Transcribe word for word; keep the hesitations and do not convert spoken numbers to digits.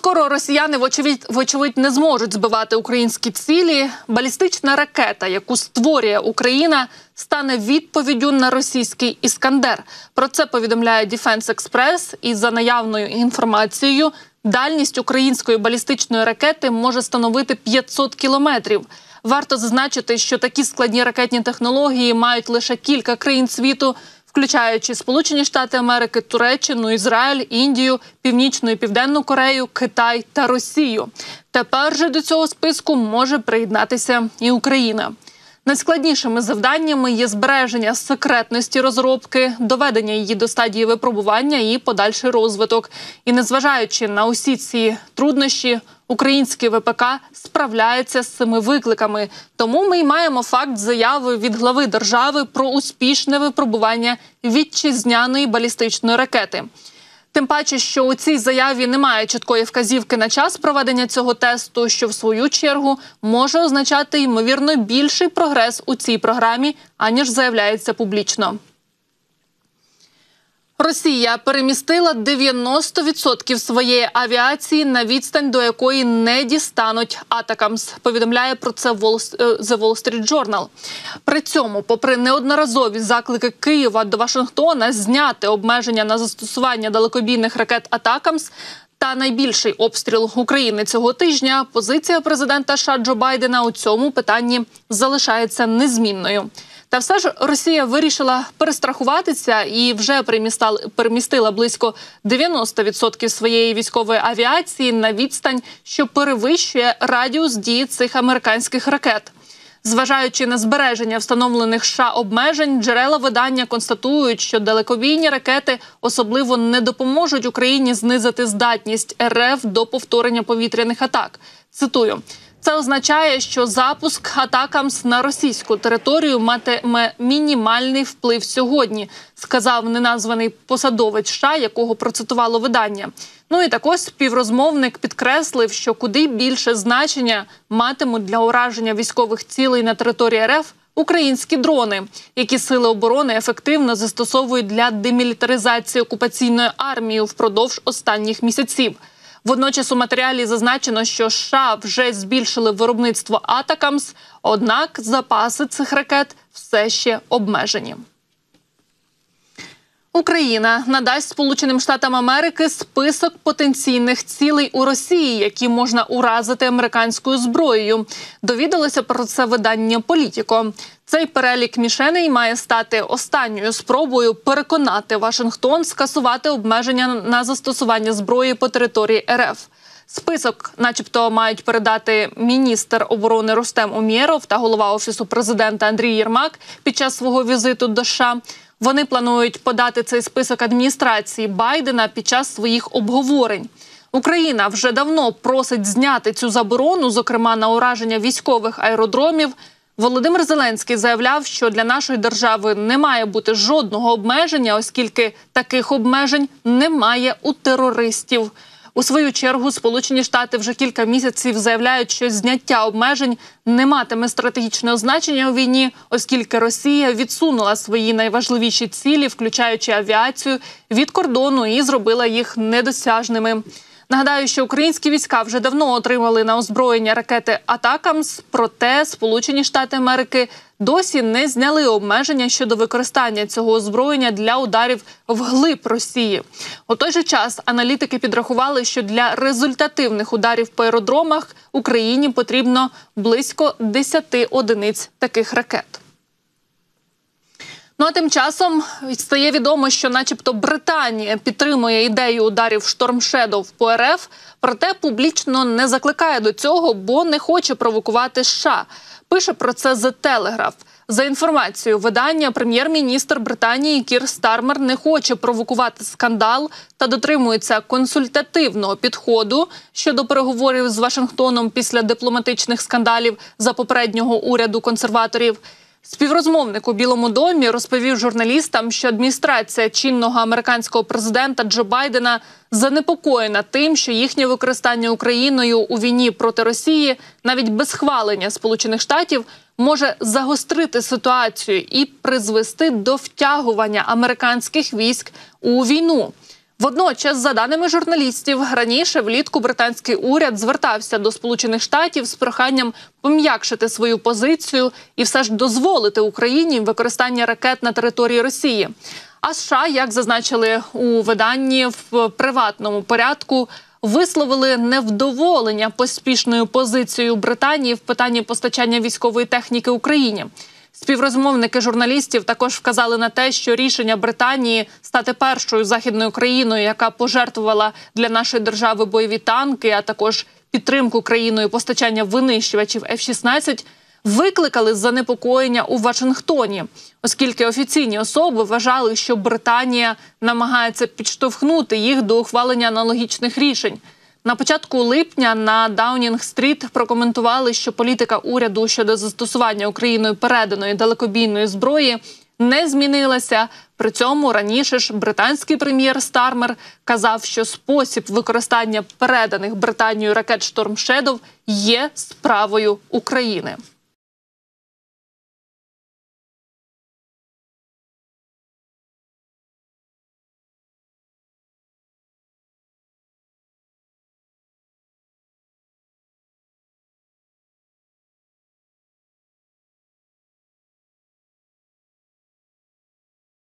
Скоро росіяни, вочевидь, вочевидь, не зможуть збивати українські цілі. Балістична ракета, яку створює Україна, стане відповіддю на російський «Іскандер». Про це повідомляє Defense Express. І за наявною інформацією, дальність української балістичної ракети може становити п'ятсот кілометрів. Варто зазначити, що такі складні ракетні технології мають лише кілька країн світу, включаючи Сполучені Штати Америки, Туреччину, Ізраїль, Індію, Північну і Південну Корею, Китай та Росію. Тепер же до цього списку може приєднатися і Україна. Найскладнішими завданнями є збереження секретності розробки, доведення її до стадії випробування і подальший розвиток. І незважаючи на усі ці труднощі, український ВПК справляється з цими викликами. Тому ми й маємо факт заяви від глави держави про успішне випробування вітчизняної балістичної ракети. Тим паче, що у цій заяві немає чіткої вказівки на час проведення цього тесту, що в свою чергу може означати, ймовірно, більший прогрес у цій програмі, аніж заявляється публічно. Росія перемістила дев'яносто відсотків своєї авіації на відстань, до якої не дістануть «Атакамс», повідомляє про це The Wall Street Journal. При цьому, попри неодноразові заклики Києва до Вашингтона зняти обмеження на застосування далекобійних ракет «Атакамс» та найбільший обстріл України цього тижня, позиція президента США Джо Байдена у цьому питанні залишається незмінною. Та все ж Росія вирішила перестрахуватися і вже перемістила близько дев'яносто відсотків своєї військової авіації на відстань, що перевищує радіус дії цих американських ракет. Зважаючи на збереження встановлених США обмежень, джерела видання констатують, що далекобійні ракети особливо не допоможуть Україні знизити здатність РФ до повторення повітряних атак. Цитую. Це означає, що запуск «Атакамс» на російську територію матиме мінімальний вплив сьогодні, сказав неназваний посадовець США, якого процитувало видання. Ну і також співрозмовник підкреслив, що куди більше значення матимуть для ураження військових цілей на території РФ українські дрони, які сили оборони ефективно застосовують для демілітаризації окупаційної армії впродовж останніх місяців. Водночас у матеріалі зазначено, що США вже збільшили виробництво «Атакамс», однак запаси цих ракет все ще обмежені. Україна надасть Сполученим Штатам Америки список потенційних цілей у Росії, які можна уразити американською зброєю. Довідалося про це видання «Політіко». Цей перелік мішеней має стати останньою спробою переконати Вашингтон скасувати обмеження на застосування зброї по території РФ. Список начебто мають передати міністр оборони Рустем Умєров та голова Офісу президента Андрій Єрмак під час свого візиту до США. Вони планують подати цей список адміністрації Байдена під час своїх обговорень. Україна вже давно просить зняти цю заборону, зокрема на ураження військових аеродромів. Володимир Зеленський заявляв, що для нашої держави не має бути жодного обмеження, оскільки таких обмежень немає у терористів. У свою чергу Сполучені Штати вже кілька місяців заявляють, що зняття обмежень не матиме стратегічного значення у війні, оскільки Росія відсунула свої найважливіші цілі, включаючи авіацію, від кордону і зробила їх недосяжними. Нагадаю, що українські війська вже давно отримали на озброєння ракети «Атакамс», проте Сполучені Штати Америки досі не зняли обмеження щодо використання цього озброєння для ударів вглиб Росії. У той же час аналітики підрахували, що для результативних ударів по аеродромах Україні потрібно близько десяти одиниць таких ракет. Ну а тим часом стає відомо, що начебто Британія підтримує ідею ударів «Шторм Шедоу» по РФ, проте публічно не закликає до цього, бо не хоче провокувати США. Пише про це The Telegraph. За інформацією видання, прем'єр-міністр Британії Кір Стармер не хоче провокувати скандал та дотримується консультативного підходу щодо переговорів з Вашингтоном після дипломатичних скандалів за попереднього уряду консерваторів. Співрозмовник у Білому домі розповів журналістам, що адміністрація чинного американського президента Джо Байдена занепокоєна тим, що їхнє використання Україною у війні проти Росії, навіть без схвалення Сполучених Штатів, може загострити ситуацію і призвести до втягування американських військ у війну. Водночас, за даними журналістів, раніше влітку британський уряд звертався до Сполучених Штатів з проханням пом'якшити свою позицію і все ж дозволити Україні використання ракет на території Росії. А США, як зазначили у виданні, в приватному порядку висловили невдоволення поспішною позицією Британії в питанні постачання військової техніки Україні. Співрозмовники журналістів також вказали на те, що рішення Британії стати першою західною країною, яка пожертвувала для нашої держави бойові танки, а також підтримку країною постачання винищувачів еф шістнадцять, викликали занепокоєння у Вашингтоні, оскільки офіційні особи вважали, що Британія намагається підштовхнути їх до ухвалення аналогічних рішень. На початку липня на Даунінг-стріт прокоментували, що політика уряду щодо застосування Україною переданої далекобійної зброї не змінилася. При цьому раніше ж британський прем'єр Стармер казав, що спосіб використання переданих Британією ракет «Шторм Шедоу» є справою України.